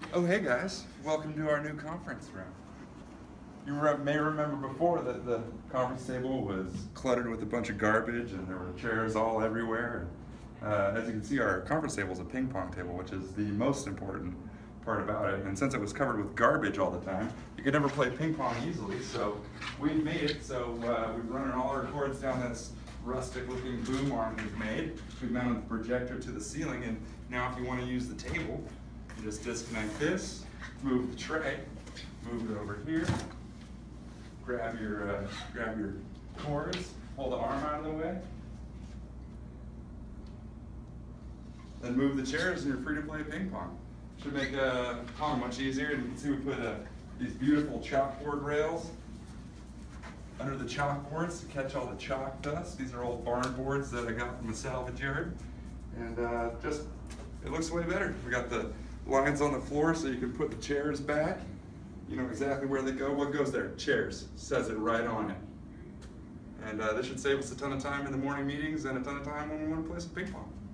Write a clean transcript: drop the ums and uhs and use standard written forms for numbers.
Oh, hey guys, welcome to our new conference room. You may remember before that the conference table was cluttered with a bunch of garbage and there were chairs all everywhere. As you can see, our conference table is a ping pong table, which is the most important part about it. And since it was covered with garbage all the time, you could never play ping pong easily. So we made it so we've run all our cords down this rustic looking boom arm we've made. We've mounted the projector to the ceiling, and now if you want to use the table, you just disconnect this, move the tray, move it over here, grab your cords, pull the arm out of the way, then move the chairs and you're free to play ping pong. Should make pong much easier. And you can see we put these beautiful chalkboard rails under the chalkboards to catch all the chalk dust. These are old barn boards that I got from a salvage yard. And it looks way better. We got the lines on the floor so you can put the chairs back. You know exactly where they go. What goes there? Chairs. Says it right on it. And this should save us a ton of time in the morning meetings and a ton of time when we want to play some ping pong.